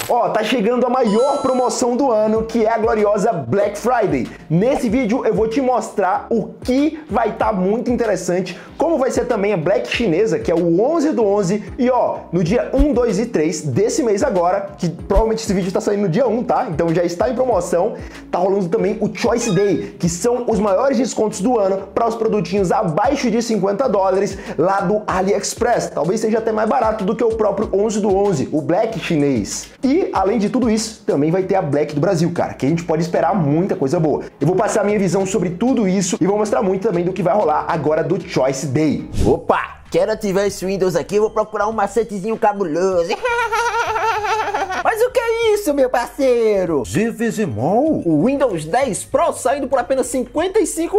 Ó, tá chegando a maior promoção do ano, que é a gloriosa Black Friday. Nesse vídeo eu vou te mostrar o que vai estar muito interessante, como vai ser também a Black chinesa, que é o 11 do 11, e ó, no dia 1, 2 e 3 desse mês agora, que provavelmente esse vídeo tá saindo no dia 1, tá? Então já está em promoção, tá rolando também o Choice Day, que são os maiores descontos do ano para os produtinhos abaixo de $50 lá do AliExpress. Talvez seja até mais barato do que o próprio 11 do 11, o Black chinês. E além de tudo isso, também vai ter a Black do Brasil, cara, que a gente pode esperar muita coisa boa. Eu vou passar a minha visão sobre tudo isso e vou mostrar muito também do que vai rolar agora do Choice Day. Opa, quero ativar esse Windows aqui, eu vou procurar um macetezinho cabuloso. Mas o que é isso, meu parceiro? GVGMall? O Windows 10 Pro saindo por apenas R$55?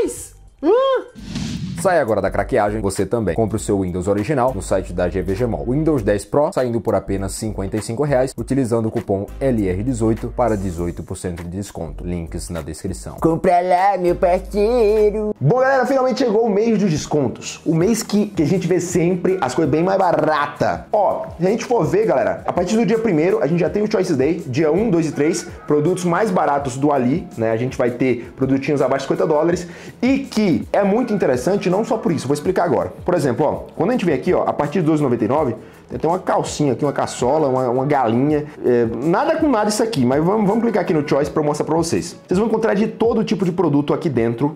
Sai agora da craqueagem, você também. Compre o seu Windows original no site da GVGMall. Windows 10 Pro saindo por apenas R$55, utilizando o cupom LR18 para 18% de desconto. Links na descrição. Compra lá, meu parceiro. Bom, galera, finalmente chegou o mês dos descontos. O mês que a gente vê sempre as coisas bem mais baratas. Ó, se a gente for ver, galera, a partir do dia 1º, a gente já tem o Choice Day, dia 1, 2 e 3, produtos mais baratos do Ali, né? A gente vai ter produtinhos abaixo de $50 e que é muito interessante, não só por isso, vou explicar agora. Por exemplo, ó, quando a gente vem aqui, ó, a partir de R$12,99, tem uma calcinha aqui, uma caçola, uma galinha, nada com nada isso aqui, mas vamos clicar aqui no Choice para eu mostrar para vocês. Vocês vão encontrar de todo tipo de produto aqui dentro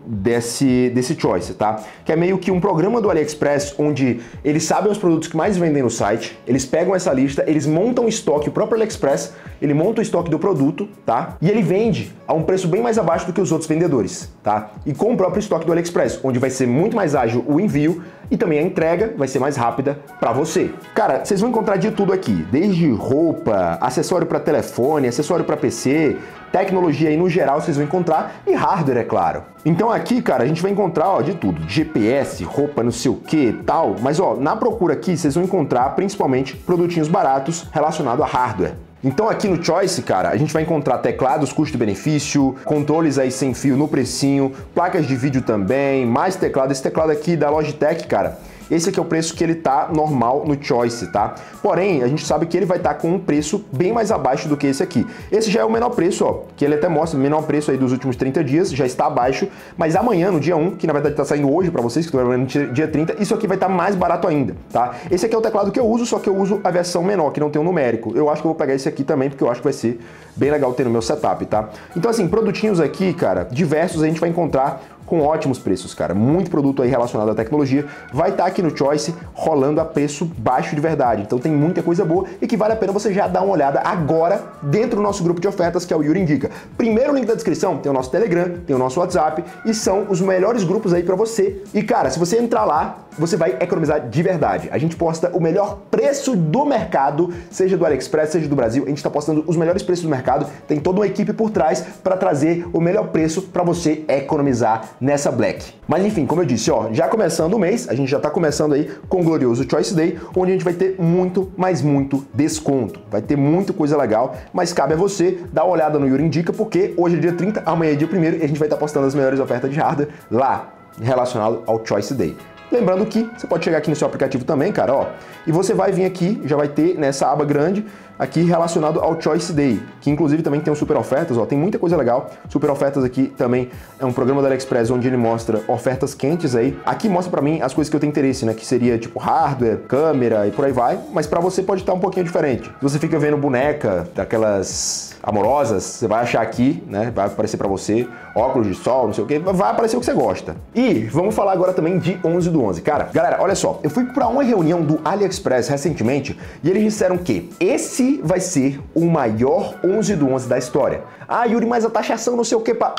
desse Choice, tá? Que é meio que um programa do AliExpress, onde eles sabem os produtos que mais vendem no site, eles pegam essa lista, eles montam o estoque, o próprio AliExpress, ele monta o estoque do produto, tá? E ele vende a um preço bem mais abaixo do que os outros vendedores, tá? E com o próprio estoque do AliExpress, onde vai ser muito mais ágil o envio e também a entrega vai ser mais rápida para você. Cara, vocês vão encontrar de tudo aqui, desde roupa, acessório para telefone, acessório para PC, tecnologia aí no geral vocês vão encontrar e hardware, é claro. Então aqui, cara, a gente vai encontrar, ó, de tudo, GPS, roupa, não sei o que, tal, mas ó, na procura aqui vocês vão encontrar principalmente produtinhos baratos relacionados a hardware. Então aqui no Choice, cara, a gente vai encontrar teclados custo-benefício, controles aí sem fio no precinho, placas de vídeo também, mais teclado. Esse teclado aqui da Logitech, cara, esse aqui é o preço que ele tá normal no Choice, tá? Porém, a gente sabe que ele vai estar com um preço bem mais abaixo do que esse aqui. Esse já é o menor preço, ó, que ele até mostra o menor preço aí dos últimos 30 dias, já está abaixo, mas amanhã, no dia 1, que na verdade tá saindo hoje pra vocês, que estão vendo no dia 30, isso aqui vai estar mais barato ainda, tá? Esse aqui é o teclado que eu uso, só que eu uso a versão menor, que não tem o numérico. Eu acho que eu vou pegar esse aqui também, porque eu acho que vai ser bem legal ter no meu setup, tá? Então assim, produtinhos aqui, cara, diversos a gente vai encontrar com ótimos preços, cara. Muito produto aí relacionado à tecnologia vai estar aqui no Choice rolando a preço baixo de verdade. Então tem muita coisa boa e que vale a pena você já dar uma olhada agora dentro do nosso grupo de ofertas, que é o Yuri Indica. Primeiro link da descrição tem o nosso Telegram, tem o nosso WhatsApp e são os melhores grupos aí pra você. E cara, se você entrar lá, você vai economizar de verdade. A gente posta o melhor preço do mercado, seja do AliExpress, seja do Brasil. A gente está postando os melhores preços do mercado. Tem toda uma equipe por trás para trazer o melhor preço para você economizar nessa Black. Mas enfim, como eu disse, ó, já começando o mês, a gente já está começando aí com o glorioso Choice Day, onde a gente vai ter muito, mas muito desconto. Vai ter muita coisa legal, mas cabe a você dar uma olhada no Yuri Indica, porque hoje é dia 30, amanhã é dia 1º e a gente vai estar postando as melhores ofertas de hardware lá, relacionado ao Choice Day. Lembrando que você pode chegar aqui no seu aplicativo também, cara, ó, e você vai vir aqui, já vai ter nessa aba grande, aqui relacionado ao Choice Day, que inclusive também tem um super ofertas, ó, tem muita coisa legal. Super ofertas aqui também é um programa da AliExpress onde ele mostra ofertas quentes aí. Aqui mostra pra mim as coisas que eu tenho interesse, né, que seria tipo hardware, câmera e por aí vai, mas pra você pode estar um pouquinho diferente. Se você fica vendo boneca daquelas amorosas, você vai achar aqui, né, vai aparecer pra você, óculos de sol, não sei o que, vai aparecer o que você gosta. E vamos falar agora também de 11 do 11. Cara, galera, olha só, eu fui pra uma reunião do AliExpress recentemente e eles disseram que esse vai ser o maior 11 do 11 da história. Ah, Yuri, mas a taxação não sei o que pra...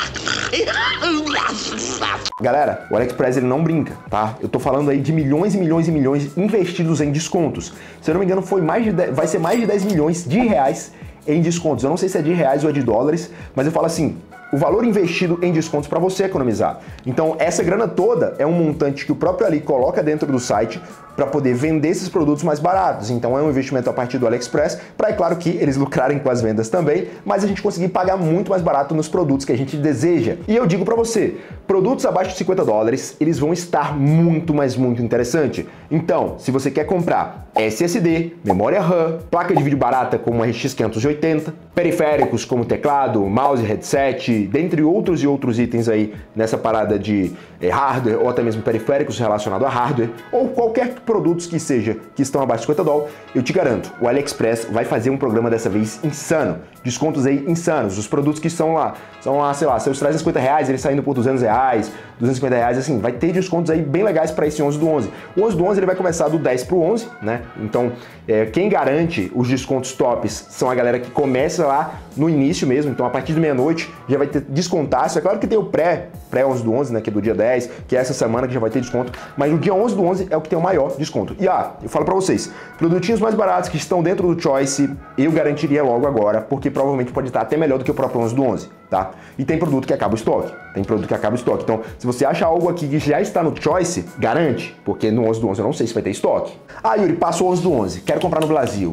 Galera, o AliExpress ele não brinca, tá? Eu tô falando aí de milhões e milhões e milhões investidos em descontos. Se eu não me engano, vai ser mais de 10 milhões de reais em descontos. Eu não sei se é de reais ou é de dólares, mas eu falo assim, o valor investido em descontos para você economizar. Então, essa grana toda é um montante que o próprio Ali coloca dentro do site para poder vender esses produtos mais baratos. Então é um investimento a partir do AliExpress, para, é claro, que eles lucrarem com as vendas também, mas a gente conseguir pagar muito mais barato nos produtos que a gente deseja. E eu digo para você, produtos abaixo de $50, eles vão estar muito, mas muito interessante. Então, se você quer comprar SSD, memória RAM, placa de vídeo barata como uma RX 580, periféricos como teclado, mouse, headset, dentre outros e outros itens aí nessa parada de hardware ou até mesmo periféricos relacionados a hardware, ou qualquer produtos que seja que estão abaixo de $50, eu te garanto, o AliExpress vai fazer um programa dessa vez insano, descontos aí insanos. Os produtos que são lá, sei lá, seus R$350, eles saindo por R$200, R$250, assim, vai ter descontos aí bem legais para esse 11 do 11. O 11 do 11 ele vai começar do 10 pro 11, né? Então, quem garante os descontos tops são a galera que começa lá no início mesmo, então a partir de meia-noite já vai ter descontaço. É claro que tem o pré 11 do 11, né, que é do dia 10, que é essa semana que já vai ter desconto, mas o dia 11 do 11 é o que tem o maior desconto. E eu falo pra vocês, produtinhos mais baratos que estão dentro do Choice, eu garantiria logo agora, porque provavelmente pode estar até melhor do que o próprio 11 do 11, tá? E tem produto que acaba o estoque, então se você acha algo aqui que já está no Choice, garante, porque no 11 do 11 eu não sei se vai ter estoque. Ah, Yuri, passa o 11 do 11, quero comprar no Brasil.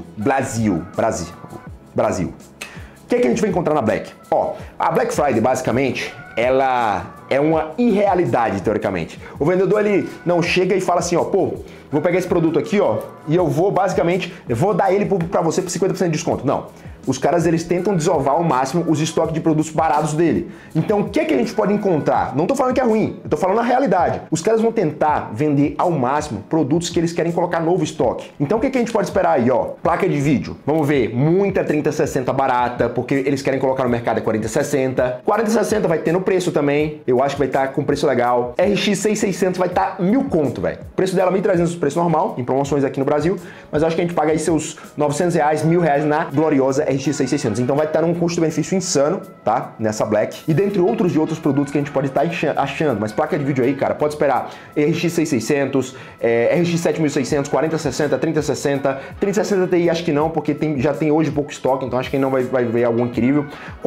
O que é que a gente vai encontrar na Black? Ó, a Black Friday, basicamente, ela é uma irrealidade, teoricamente. O vendedor, ele não chega e fala assim, ó, pô, vou pegar esse produto aqui, ó, e eu vou, basicamente, dar ele pra você por 50% de desconto. Não. Os caras, eles tentam desovar ao máximo os estoques de produtos baratos dele. Então, o que é que a gente pode encontrar? Não tô falando que é ruim, eu tô falando a realidade. Os caras vão tentar vender ao máximo produtos que eles querem colocar novo estoque. Então, o que é que a gente pode esperar aí, ó? Placa de vídeo. Vamos ver, muita 3060 barata, porque eles querem colocar no mercado a 4060. 4060 vai ter no preço também, eu acho que vai estar com preço legal. RX 6600 vai estar 1.000 conto, velho. O preço dela 1.300, preço normal, em promoções aqui no Brasil, mas eu acho que a gente paga aí seus R$900, R$1.000 na gloriosa RX 6600. Então vai estar num custo-benefício insano, tá? Nessa Black. E dentre outros produtos que a gente pode estar achando. Mas placa de vídeo aí, cara, pode esperar RX 6600, RX 7600, 4060, 3060. 3060 Ti acho que não, porque já tem hoje pouco estoque, então acho que não vai ver algo incrível.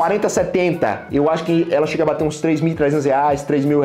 4070, eu acho que ela chega a bater uns R$3.300, R$3.000,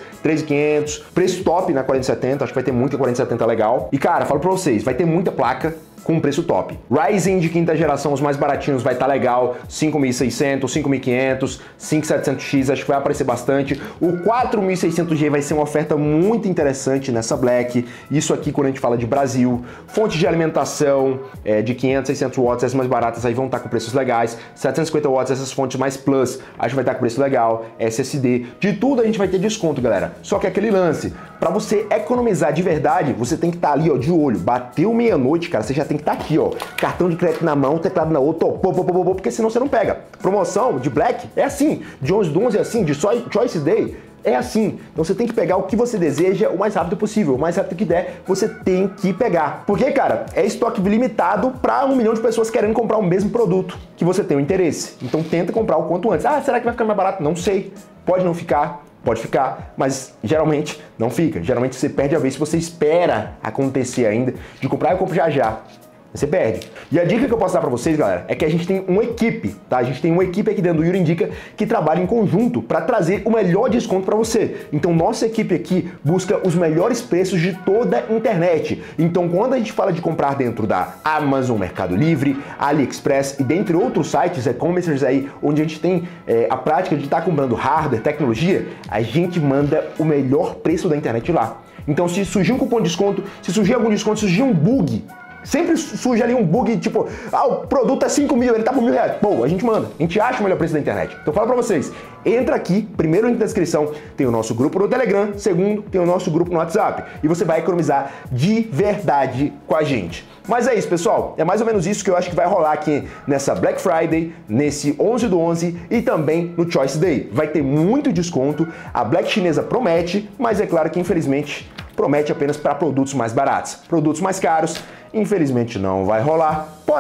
R$3.500. Preço top na 4070, acho que vai ter muita 4070 legal. E cara, falo pra vocês, vai ter muita placa com preço top. Ryzen de quinta geração, os mais baratinhos, vai estar legal, 5.600, 5.500, 5700X, acho que vai aparecer bastante. O 4600G vai ser uma oferta muito interessante nessa Black. Isso aqui quando a gente fala de Brasil. Fonte de alimentação de 500, 600 watts, as mais baratas aí vão estar com preços legais. 750 watts, essas fontes mais plus, acho que vai estar com preço legal. SSD, de tudo a gente vai ter desconto, galera. Só que aquele lance, para você economizar de verdade, você tem que estar ali, ó, de olho. Bateu meia-noite, cara, você já tem que estar aqui, ó, cartão de crédito na mão, teclado na outra, ó, porque senão você não pega. Promoção de Black é assim, de 11 do 11 é assim, de Choice Day é assim. Então você tem que pegar o que você deseja o mais rápido possível, o mais rápido que der, você tem que pegar. Porque, cara, é estoque limitado para 1 milhão de pessoas querendo comprar o mesmo produto que você tem o interesse. Então tenta comprar o quanto antes. Ah, será que vai ficar mais barato? Não sei. Pode não ficar. Pode ficar, mas geralmente não fica. Geralmente você perde a vez se você espera acontecer ainda de comprar, eu compro já já. Você perde. E a dica que eu posso dar pra vocês, galera, é que a gente tem uma equipe, tá? A gente tem uma equipe aqui dentro do Yuri Indica que trabalha em conjunto para trazer o melhor desconto para você. Então, nossa equipe aqui busca os melhores preços de toda a internet. Então, quando a gente fala de comprar dentro da Amazon, Mercado Livre, AliExpress e dentre outros sites, e-commerces aí, onde a gente tem a prática de estar comprando hardware, tecnologia, a gente manda o melhor preço da internet lá. Então, se surgir um cupom de desconto, se surgir algum desconto, se surgir um bug, sempre surge ali um bug, tipo, o produto é 5.000, ele tá por R$1.000. Pô, a gente manda, a gente acha o melhor preço da internet. Então fala pra vocês, entra aqui, primeiro link na descrição, tem o nosso grupo no Telegram, segundo, tem o nosso grupo no WhatsApp. E você vai economizar de verdade com a gente. Mas é isso, pessoal, é mais ou menos isso que eu acho que vai rolar aqui nessa Black Friday, nesse 11 do 11 e também no Choice Day. Vai ter muito desconto, a Black chinesa promete, mas é claro que infelizmente promete apenas para produtos mais baratos. Produtos mais caros, infelizmente não vai rolar. Porém,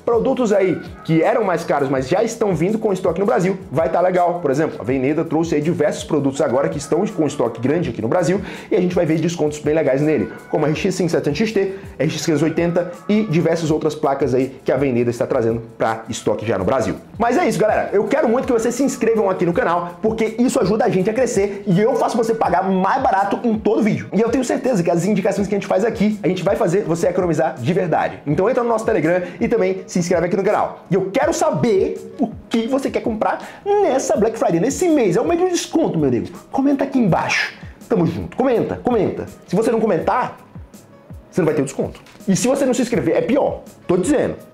Produtos aí que eram mais caros, mas já estão vindo com estoque no Brasil, vai estar legal. Por exemplo, a Veneda trouxe aí diversos produtos agora que estão com estoque grande aqui no Brasil e a gente vai ver descontos bem legais nele, como a RX 570 XT, RX 580 e diversas outras placas aí que a Veneda está trazendo para estoque já no Brasil. Mas é isso, galera. Eu quero muito que vocês se inscrevam aqui no canal, porque isso ajuda a gente a crescer e eu faço você pagar mais barato em todo vídeo. E eu tenho certeza que as indicações que a gente faz aqui, a gente vai fazer você economizar de verdade. Então entra no nosso Telegram e também se inscreve aqui no canal. E eu quero saber o que você quer comprar nessa Black Friday, nesse mês. É o mês de desconto, meu amigo. Comenta aqui embaixo. Tamo junto. Comenta, comenta. Se você não comentar, você não vai ter o desconto. E se você não se inscrever, é pior. Tô dizendo.